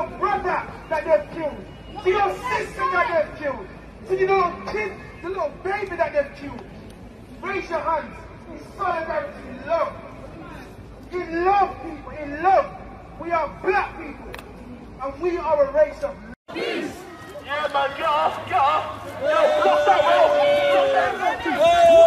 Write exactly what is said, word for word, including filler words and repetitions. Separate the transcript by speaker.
Speaker 1: your brother that they've killed, to your sister that they've killed, to the little kid, the little baby that they've killed. Raise your hands in solidarity, in love. In love, people, in love. We are black people, and we are a race of peace.
Speaker 2: Yeah, man, get off, get off. Yo, block that way. Block that.